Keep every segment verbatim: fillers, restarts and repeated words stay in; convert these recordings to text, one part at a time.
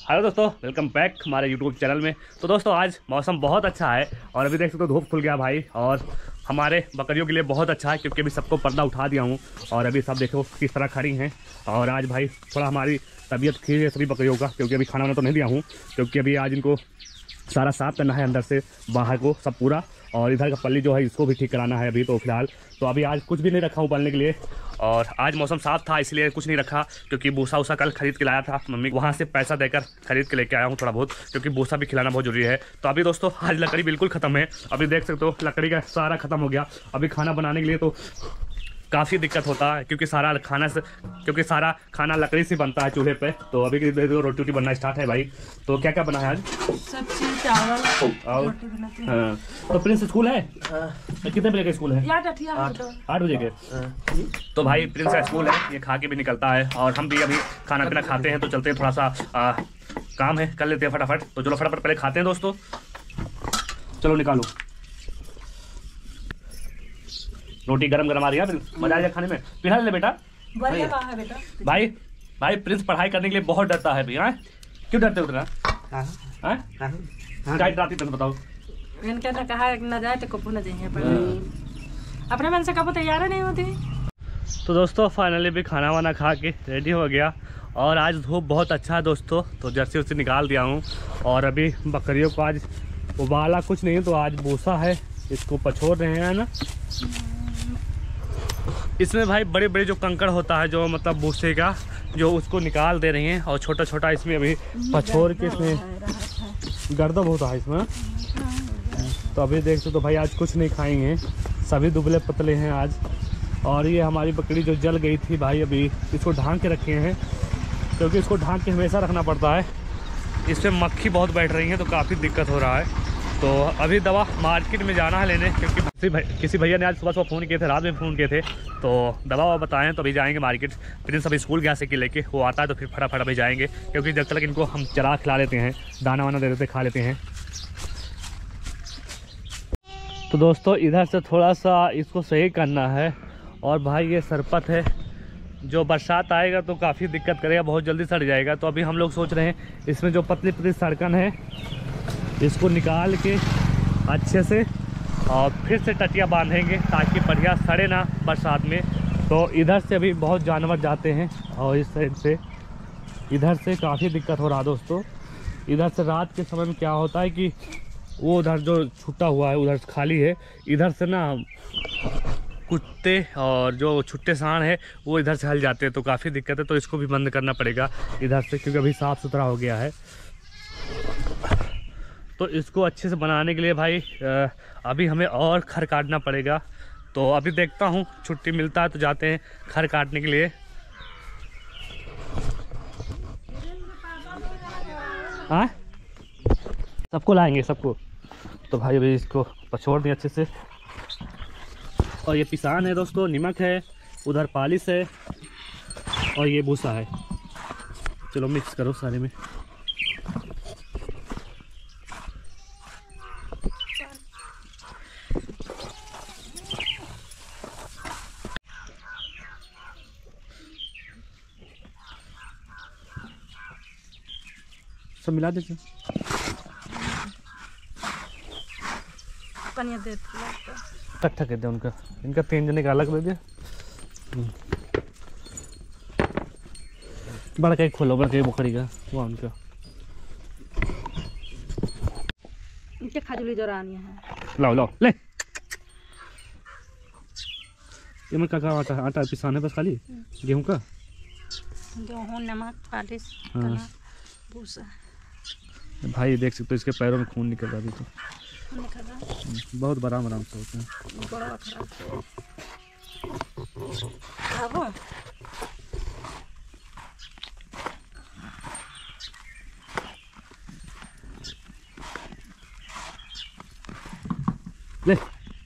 Hello दोस्तों, welcome back हमारे YouTube channel में। तो दोस्तों आज मौसम बहुत अच्छा है और अभी देख सकते हो धूप खुल गया भाई, और हमारे बकरियों के लिए बहुत अच्छा है क्योंकि अभी सबको पर्दा उठा दिया हूँ और अभी सब देखो किस तरह खड़ी हैं। और आज भाई थोड़ा हमारी तबीयत ठीक है सभी बकरियों का, क्योंकि अभी खाना वाना तो नहीं दिया हूँ क्योंकि अभी आज इनको सारा साफ करना है अंदर से बाहर को सब पूरा, और इधर का पल्ली जो है इसको भी ठीक कराना है अभी तो फिलहाल। तो अभी आज कुछ भी नहीं रखा हूँ पालने के लिए, और आज मौसम साफ था इसलिए कुछ नहीं रखा क्योंकि भूसा उसा कल खरीद के लाया था मम्मी, वहाँ से पैसा देकर खरीद के लेके आया हूँ थोड़ा बहुत, क्योंकि भूसा भी खिलाना बहुत जरूरी है। तो अभी दोस्तों आज लकड़ी बिल्कुल ख़त्म है, अभी देख सकते हो लकड़ी का सारा ख़त्म हो गया। अभी खाना बनाने के लिए तो काफ़ी दिक्कत होता है क्योंकि सारा खाना से क्योंकि सारा खाना लकड़ी से बनता है चूल्हे पे। तो अभी रोटी वोटी बनना स्टार्ट है भाई। तो क्या क्या बना है आज? सब्जी चावल और हाँ, तो प्रिंस स्कूल है? कितने बजे का स्कूल है? आठ आठ बजे के। तो भाई प्रिंस का स्कूल है, ये खा के भी निकलता है और हम भी अभी खाना पीना खाते हैं। तो चलते हैं, थोड़ा सा आ, काम है कर लेते हैं फटाफट। तो चलो फटाफट पहले खाते हैं दोस्तों, चलो निकालो। रोटी गरम गरम आ रही है, मजा आ जाए खाने में। पिला ले बेटा। बढ़िया है बेटा। भाई भाई प्रिंस पढ़ाई करने के लिए बहुत डरता है भैया। क्यों डरते हो उतना? क्या डराती तुम बताओ? इनके ने कहा न जाए तो कबू न जाइए, पर अपने मन से कबू तैयार नहीं होती। तो दोस्तों फाइनली भी खाना वाना खा के रेडी हो गया, और आज धूप बहुत अच्छा है दोस्तों, तो जर्सी उर्सी निकाल दिया हूँ। और अभी बकरियों को आज उबाला कुछ नहीं, तो आज भूसा है, इसको पछोड़ रहे हैं ना। इसमें भाई बड़े बड़े जो कंकड़ होता है जो मतलब भूसे का, जो उसको निकाल दे रही हैं, और छोटा छोटा इसमें अभी पछोड़ के इसमें गर्दब होता है इसमें। तो अभी देख सकते तो भाई आज कुछ नहीं खाएंगे, सभी दुबले पतले हैं आज। और ये हमारी बकरी जो जल गई थी भाई, अभी इसको ढांक के रखे हैं क्योंकि इसको ढांक के हमेशा रखना पड़ता है। इसमें मक्खी बहुत बैठ रही है तो काफ़ी दिक्कत हो रहा है। तो अभी दवा मार्केट में जाना है लेने, क्योंकि किसी भाई किसी भैया ने आज सुबह सुबह फ़ोन किए थे, रात में फ़ोन किए थे, तो दवा ववा बताएं। तो अभी जाएंगे मार्केट। फिर सभी स्कूल गया से कि लेके वो आता है तो फिर फटाफट अभी जाएंगे, क्योंकि जब तक इनको हम चरा खिला लेते हैं, दाना वाना दे देते खा लेते हैं। तो दोस्तों इधर से थोड़ा सा इसको सही करना है। और भाई ये सरपत है, जो बरसात आएगा तो काफ़ी दिक्कत करेगा, बहुत जल्दी सड़ जाएगा। तो अभी हम लोग सोच रहे हैं इसमें जो पतली पतली सड़कन है इसको निकाल के अच्छे से और फिर से टटिया बांधेंगे ताकि बढ़िया सड़े ना बरसात में। तो इधर से अभी बहुत जानवर जाते हैं और इस साइड से इधर से काफ़ी दिक्कत हो रहा है दोस्तों। इधर से रात के समय में क्या होता है कि वो उधर जो छुट्टा हुआ है उधर खाली है, इधर से ना कुत्ते और जो छुट्टे सांड है वो इधर से हल जाते हैं, तो काफ़ी दिक्कत है। तो इसको भी बंद करना पड़ेगा इधर से, क्योंकि अभी साफ़ सुथरा हो गया है। तो इसको अच्छे से बनाने के लिए भाई अभी हमें और खर काटना पड़ेगा। तो अभी देखता हूँ छुट्टी मिलता है तो जाते हैं खर काटने के लिए। हाँ सबको लाएंगे सबको। तो भाई अभी इसको पछोड़ दें अच्छे से। और ये पिसान है दोस्तों, नमक है, उधर पालिश है और ये भूसा है। चलो मिक्स करो सारे में। सब मिला देते इकट्ठा कर दे उनका, इनका तीन जने का अलग दे दिया। बड़ा एक खोलो, बड़ा बकरी का वो उनका इनके खाजुली जोरानी है। लाओ लाओ ले। ये मैं का आटा आटा पिसाने बस खाली गेहूं का, गेहूं नमक पालिश भूसा। भाई देख सकते हो इसके पैरों में खून निकल रहा है, तो बहुत बड़ा आराम से होता है। ले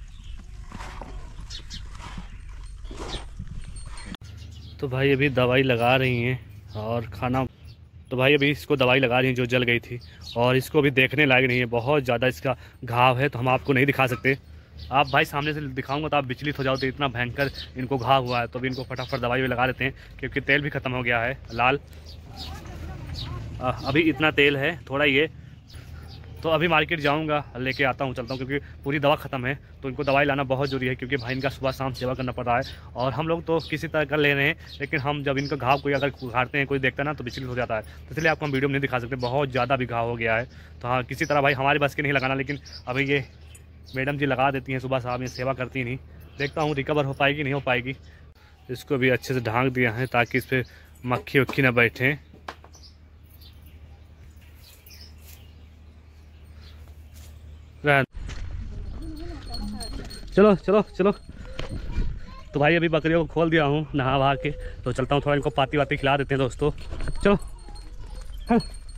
तो भाई अभी दवाई लगा रही हैं और खाना। तो भाई अभी इसको दवाई लगा रही हैं जो जल गई थी, और इसको अभी देखने लायक नहीं है, बहुत ज़्यादा इसका घाव है, तो हम आपको नहीं दिखा सकते। आप भाई सामने से दिखाऊंगा तो आप विचलित हो जाओगे, इतना भयंकर इनको घाव हुआ है। तो अभी इनको फटाफट दवाई भी लगा देते हैं क्योंकि तेल भी ख़त्म हो गया है लाल। अभी इतना तेल है, थोड़ा ही है। तो अभी मार्केट जाऊंगा, लेके आता हूँ, चलता हूँ, क्योंकि पूरी दवा ख़त्म है। तो इनको दवाई लाना बहुत ज़रूरी है, क्योंकि भाई इनका सुबह शाम सेवा करना पड़ता है। और हम लोग तो किसी तरह कर ले रहे हैं, लेकिन हम जब इनका घाव कोई अगर उखाड़ते हैं, कोई देखता है ना, तो विचलित हो जाता है। तो इसलिए आपको हम वीडियो में नहीं दिखा सकते, बहुत ज़्यादा भी घाव हो गया है। तो हाँ, किसी तरह भाई हमारे बस के नहीं लगाना, लेकिन अभी ये मैडम जी लगा देती हैं सुबह शाम, ये सेवा करती नहीं। देखता हूँ रिकवर हो पाएगी नहीं हो पाएगी। इसको भी अच्छे से ढाँक दिया है ताकि इस पर मक्खी उक्खी ना बैठे। चलो चलो चलो। तो भाई अभी बकरियों को खोल दिया हूँ नहा वहा के, तो चलता हूँ, थोड़ा इनको पाती वाती खिला देते हैं दोस्तों। चलो। हाँ।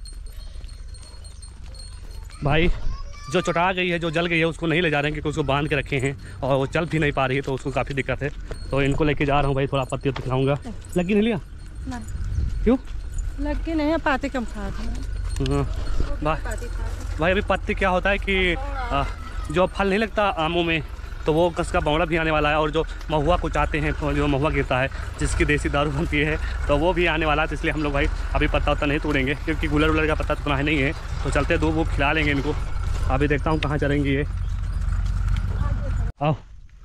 भाई जो चुटा गई है, जो जल गई है, उसको नहीं ले जा रहे हैं, क्योंकि उसको बांध के रखे हैं और वो चल भी नहीं पा रही है, तो उसको काफ़ी दिक्कत है। तो इनको लेके जा रहा हूँ भाई, थोड़ा पत्ती वत्ती खिलाऊँगा। लगी नहीं लिया? क्यों लग के नहीं, पाती कम खा भाई। भाई अभी पत्ती क्या होता है कि आ, जो फल नहीं लगता आमों में, तो वो कसका बौड़ा भी आने वाला है। और जो महुआ कुछ आते हैं, जो महुआ गिरता है जिसकी देसी दारू बनती है, तो वो भी आने वाला है। तो इसलिए हम लोग भाई अभी पत्ता उत्ता नहीं तोड़ेंगे, क्योंकि गुलर उलर का पत्ता तो नहीं है। तो चलते दूब वूब खिला लेंगे इनको। अभी देखता हूँ कहाँ चलेंगी ये। आओ।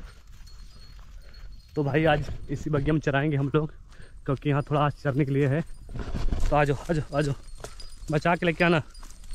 तो भाई आज इसी बगिया में चराएँगे हम लोग, क्योंकि यहाँ थोड़ा आज चरने के लिए है। तो आ जाओ आ जाओ आ जाओ, बचा के लेके आना।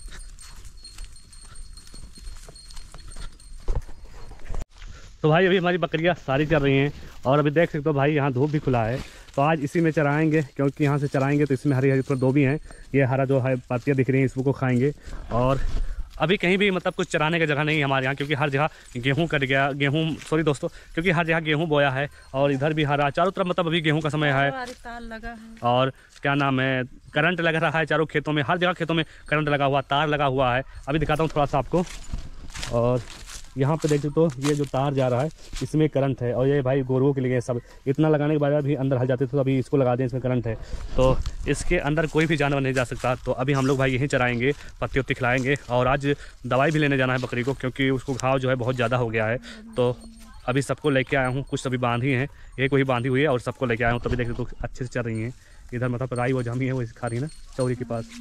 तो भाई अभी हमारी बकरियां सारी चल रही हैं, और अभी देख सकते हो भाई यहाँ धूप भी खुला है। तो आज इसी में चराएंगे, क्योंकि यहाँ से चराएंगे तो इसमें हरी हरी थोड़ा दो भी हैं, ये हरा जो है पत्तियाँ दिख रही हैं, इसको खाएंगे। और अभी कहीं भी मतलब कुछ चराने की जगह नहीं है हमारे यहाँ, क्योंकि हर जगह गेहूँ कट गया, गेहूँ सॉरी दोस्तों, क्योंकि हर जगह गेहूँ बोया है, और इधर भी हरा, चारों तरफ मतलब अभी गेहूँ का समय है। लगा है और क्या नाम है, करंट लग रहा है चारों खेतों में, हर जगह खेतों में करंट लगा हुआ, तार लगा हुआ है। अभी दिखाता हूँ थोड़ा सा आपको। और यहाँ पे देखते तो ये जो तार जा रहा है, इसमें करंट है, और ये भाई गोरुओं के लिए सब इतना लगाने के बाद भी अंदर हल जाते थे, तो अभी इसको लगा दें, इसमें करंट है, तो इसके अंदर कोई भी जानवर नहीं जा सकता। तो अभी हम लोग भाई यहीं चराएंगे, पत्ती उत्ती खिलाएंगे। और आज दवाई भी लेने जाना है बकरी को, क्योंकि उसको घाव जो है बहुत ज़्यादा हो गया है। तो अभी सबको लेके आया हूँ, कुछ अभी बांधी हैं, एक वही बांधी हुई है, और सबको लेके आया हूँ। तभी देखते तो अच्छे से चल रही हैं। इधर मतलब राई वो जमी है, वो खा रही है ना चौरी के पास।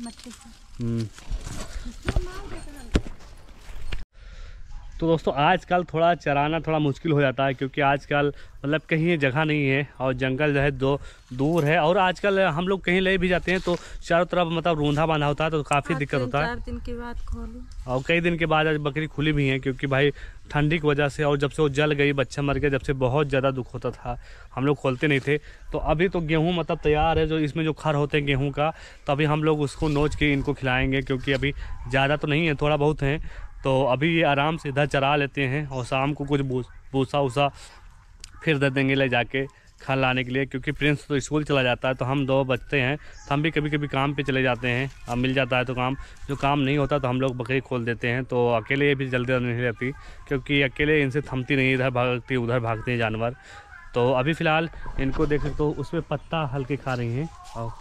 तो दोस्तों आजकल थोड़ा चराना थोड़ा मुश्किल हो जाता है, क्योंकि आजकल मतलब कहीं जगह नहीं है, और जंगल जो है दो दूर है। और आजकल हम लोग कहीं ले भी जाते हैं तो चारों तरफ मतलब रूंधा बांधा होता है, तो काफ़ी दिक्कत होता है। चार दिन के बाद खोली, और कई दिन के बाद आज बकरी खुली भी हैं, क्योंकि भाई ठंडी की वजह से, और जब से वो जल गई, बच्चा मर गया, जब से बहुत ज़्यादा दुख होता था, हम लोग खोलते नहीं थे। तो अभी तो गेहूँ मतलब तैयार है, जो इसमें जो खर होते हैं गेहूँ का, तो अभी हम लोग उसको नोच के इनको खिलाएँगे, क्योंकि अभी ज़्यादा तो नहीं है, थोड़ा बहुत है। तो अभी ये आराम से इधर चरा लेते हैं, और शाम को कुछ भूसा वूसा फिर दे देंगे ले जाके खा लाने के लिए, क्योंकि प्रिंस तो स्कूल चला जाता है, तो हम दो बच्चे हैं, तो हम भी कभी कभी काम पे चले जाते हैं। अब मिल जाता है तो काम, जो काम नहीं होता तो हम लोग बकरी खोल देते हैं। तो अकेले ये भी जल्दी नहीं रहती, क्योंकि अकेले इनसे थमती नहीं, इधर भागती उधर भागते हैं जानवर। तो अभी फ़िलहाल इनको देख सकते हो, उसमें पत्ता हल्के खा रही हैं। और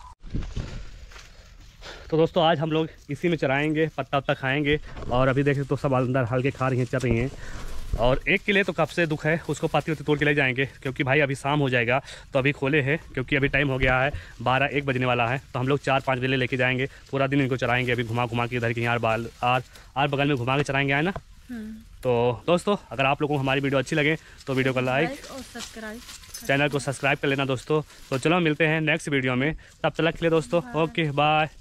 तो दोस्तों आज हम लोग इसी में चराएंगे, पत्ता वत्ता खाएंगे। और अभी देखें तो सब अंदर हल्के खा रही हैं, चल रही हैं। और एक के लिए तो कब से दुख है, उसको पाती वत्ती तोड़ के ले जाएंगे, क्योंकि भाई अभी शाम हो जाएगा। तो अभी खोले हैं, क्योंकि अभी टाइम हो गया है बारह एक बजने वाला है। तो हम लोग चार पाँच बजे लेके जाएंगे, पूरा दिन इनको चराएंगे। अभी घुमा घुमा के इधर के यार बाल आर आर बगल में घुमा के चराएंगे, आए ना। तो दोस्तों अगर आप लोगों को हमारी वीडियो अच्छी लगे तो वीडियो को लाइक और सब्सक्राइब, चैनल को सब्सक्राइब कर लेना दोस्तों। तो चलो मिलते हैं नेक्स्ट वीडियो में, तब तक के लिए दोस्तों ओके बाय।